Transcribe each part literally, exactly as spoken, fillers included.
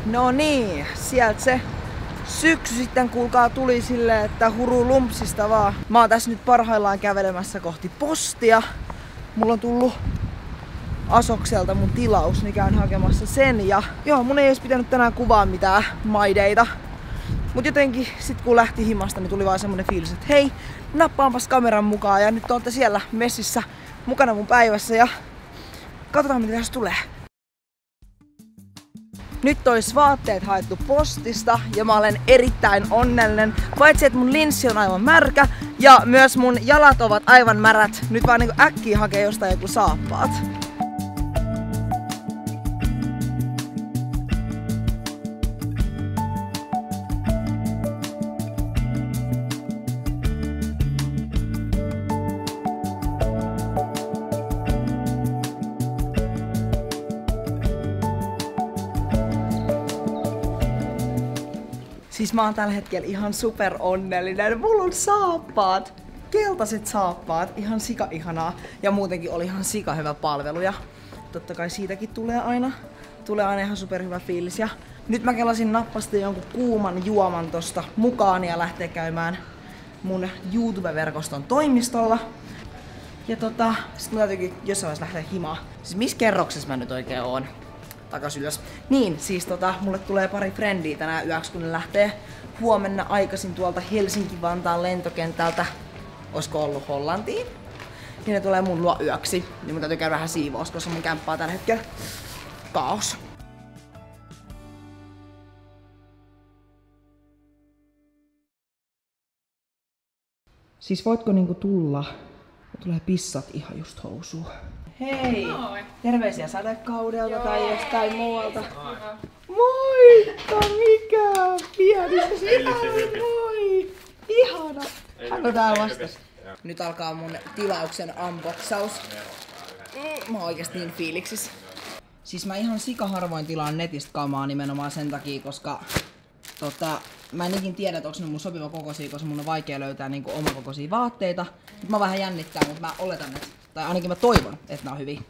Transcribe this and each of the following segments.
No niin, sieltä se syksy sitten kuulkaa tuli silleen, että huru lumpsista vaan. Mä oon tässä nyt parhaillaan kävelemässä kohti postia. Mulla on tullut Asokselta mun tilaus, niin käyn hakemassa sen. Ja joo, mun ei edes pitänyt tänään kuvaa mitään maideita. Mut jotenkin sit kun lähti himasta, niin tuli vaan semmonen fiilis, että hei, nappaanpas kameran mukaan. Ja nyt olette siellä messissä mukana mun päivässä ja katsotaan mitä tässä tulee. Nyt ois vaatteet haettu postista ja mä olen erittäin onnellinen. Paitsi että mun linssi on aivan märkä ja myös mun jalat ovat aivan märät. Nyt vaan niinku äkkiä hakee jostain joku saappaat. Siis mä oon tällä hetkellä ihan super onnellinen. Mulla on saappaat. Keltaiset saappaat. Ihan sika ihanaa. Ja muutenkin oli ihan sika hyvä palvelu. Ja totta kai siitäkin tulee aina. Tulee aina ihan super hyvä fiilis. Ja nyt mä kelasin nappasta jonkun kuuman juoman tosta mukaan ja lähtee käymään mun YouTube-verkoston toimistolla. Ja tota, sit mun täytyykin jossain vaiheessa lähteä himaan. Siis missä kerroksessa mä nyt oikein oon? Takas ylös. Niin, siis tota, mulle tulee pari frendiä tänään yöksi, kun ne lähtee huomenna aikaisin tuolta Helsinki-Vantaan lentokentältä. Oisko ollut Hollantiin? Ja ne tulee mun luo yöksi. Niin mun täytyy käydä vähän siivous, koska mun kämppä on tällä hetkellä kaos. Siis voitko niinku tulla? Tulee pissat ihan just housuun. Hei! Moi. Terveisiä sadekaudelta Joo. tai jostain muualta. Hyvä. Moikka! Mikä? Pieni sisällä, moi! Ihana! Hän on täällä vastas. Nyt alkaa mun tilauksen unboxaus. Mä oon oikeesti niin fiiliksissä. Siis mä ihan sika harvoin tilaan netistä kamaa nimenomaan sen takia, koska tota, mä en ikin tiedä, että onko ne mun sopiva kokoisia, koska mun on vaikea löytää niinku omakokoisia vaatteita. Nyt mä vähän jännittää, mutta mä oletan, että tai ainakin mä toivon, että nää on hyviä.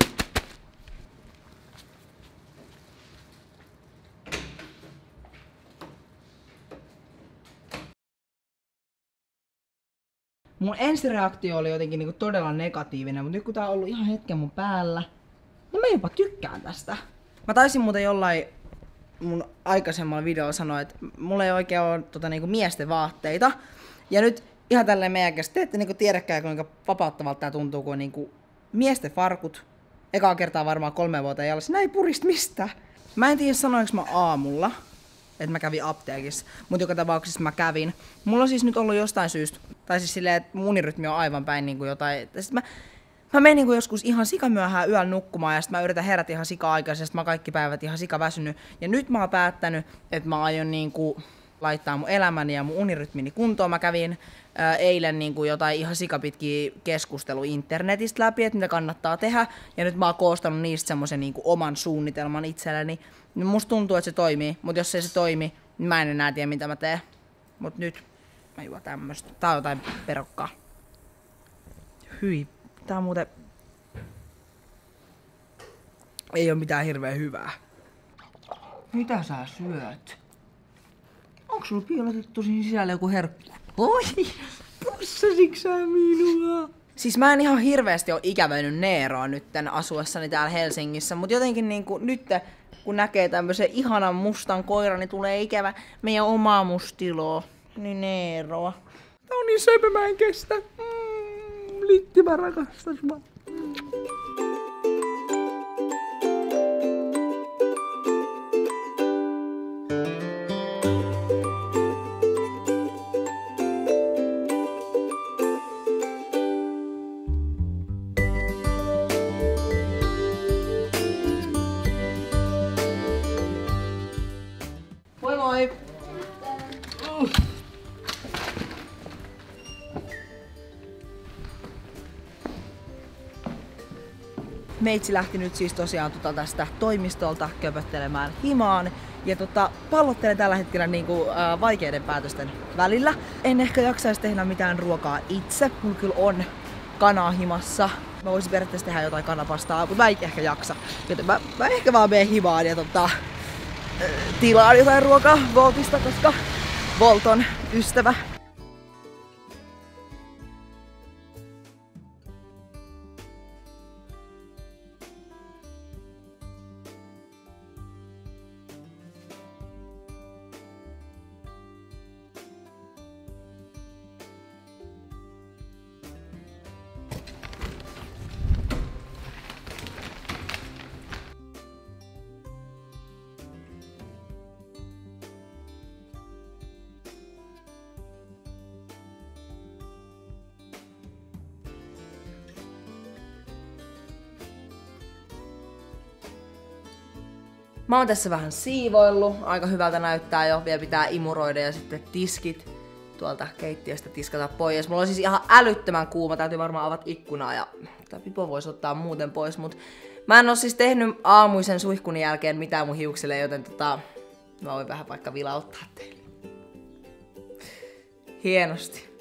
Mun ensireaktio oli jotenkin niinku todella negatiivinen, mutta nyt kun tää on ollut ihan hetken mun päällä, niin mä jopa tykkään tästä. Mä taisin muuten jollain mun aikaisemmalla videolla sanoa, että mulla ei oikein ole tota, niinku miesten vaatteita. Ja nyt ihan tälleen meidän kanssa te ette niinku tiedäkään, kuinka vapauttavalta tää tuntuu, kun on niinku miesten farkut. Ekaa kertaa varmaan kolme vuotta jalassa. Nää ei purista mistään. Mä en tiedä sanoinko mä aamulla, että mä kävin apteekissa, mutta joka tapauksessa mä kävin. Mulla on siis nyt ollut jostain syystä, tai siis silleen, että mun unirytmi on aivan päin niin kuin jotain. Sitten mä, mä menen niin kuin joskus ihan sikamyöhään yöllä nukkumaan ja sitten mä yritän herätä ihan sika-aikaisesti. Mä oon kaikki päivät ihan sika väsynyt. Ja nyt mä oon päättänyt, että mä aion niin kuin laittaa mun elämäni ja mun unirytmini kuntoon. Mä kävin ää, eilen niin kuin jotain ihan sikapitkiä keskustelua internetistä läpi, että mitä kannattaa tehdä. Ja nyt mä oon koostanut niistä semmoisen niin kuin oman suunnitelman itselleni. Niin musta tuntuu, että se toimii, mutta jos ei se toimi, niin mä en enää tiedä mitä mä teen. Mut nyt mä juon tämmöstä. Tää on jotain perokkaa. Hyi, tää on muuten... Ei oo mitään hirveän hyvää. Mitä sä syöt? Onko sulla piilotettu siinä sisällä joku herkku? Oi, pussasitko sä minua? Siis mä en ihan hirveästi oo ikävöinyt Neeroa nytten asuessani täällä Helsingissä, mut jotenkin niinku nyt kun näkee tämmösen ihanan mustan koiran, niin tulee ikävä meidän omaa mustiloa. Niin Neeroa. Tää on niin söpö, mä en kestä. Mm, Litti, mä rakastan sua. Moi moi! Uh. Meitsi lähti nyt siis tosiaan tota tästä toimistolta köpöttelemään himaan. Ja tota, pallottelen tällä hetkellä niinku, ää, vaikeiden päätösten välillä. En ehkä jaksaisi tehdä mitään ruokaa itse. Mulla kyllä on kanaa himassa. Mä voisin periaatteessa tehdä jotain kanapastaa, mutta mä en ehkä jaksa. Joten mä, mä ehkä vaan menen himaan ja tota... tilaan jotain ruokaa Voltista, koska Volt on ystävä. Mä oon tässä vähän siivoillut, aika hyvältä näyttää jo, vielä pitää imuroida ja sitten tiskit tuolta keittiöstä tiskata pois. Mulla on siis ihan älyttömän kuuma, täytyy varmaan avata ikkunaa ja tää pipo voisi ottaa muuten pois, mut mä en oo siis tehnyt aamuisen suihkun jälkeen mitään mun hiuksille, joten tota, mä voin vähän vaikka vilauttaa teille. Hienosti.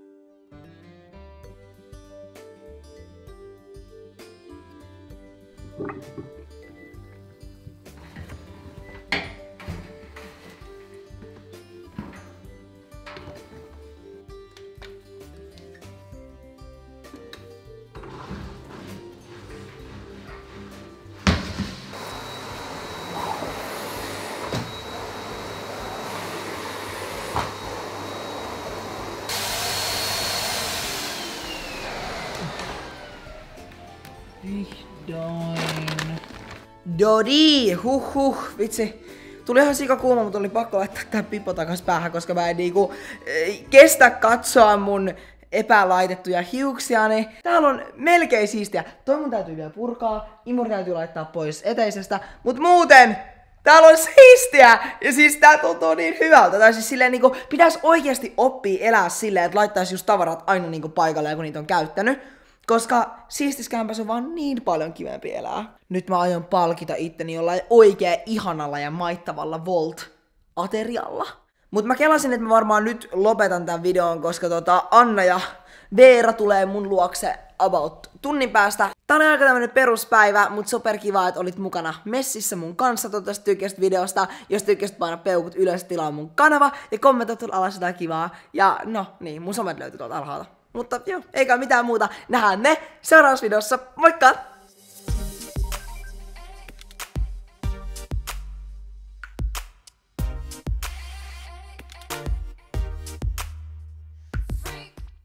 Vihdoin. Dodi, huh huh, vitsi. Tuli ihan sika kuuma, mutta oli pakko laittaa tää pipo takas päähän, koska mä en niinku kestä katsoa mun epälaitettuja hiuksiani. Täällä on melkein siistiä. Toi mun täytyy vielä purkaa, imuri täytyy laittaa pois eteisestä, mut muuten täällä on siistiä! Ja siis tää tuntuu niin hyvältä. Tai siis silleen niinku pitäis oikeesti oppia elää silleen, että laittaisi just tavarat aina niinku paikalle, kun niitä on käyttänyt. Koska siistiskämpäs on vaan niin paljon kivempi elää. Nyt mä aion palkita itteni jollain oikein ihanalla ja maittavalla Volt-aterialla. Mut mä kelasin, että mä varmaan nyt lopetan tän videon, koska tota Anna ja Veera tulee mun luokse about tunnin päästä. Tää oli aika tämmönen peruspäivä, mut super kiva, että olit mukana messissä mun kanssa. Toivottavasti tykkäsit videosta. Jos tykkäsit, paina peukut ylös, tilaa mun kanava ja kommentoi tuolla alas jotain kivaa. Ja no niin, mun somet löytyy tuolta alhaalta. Mutta joo, eikä mitään muuta. Nähdään me seuraavassa videossa. Moikka!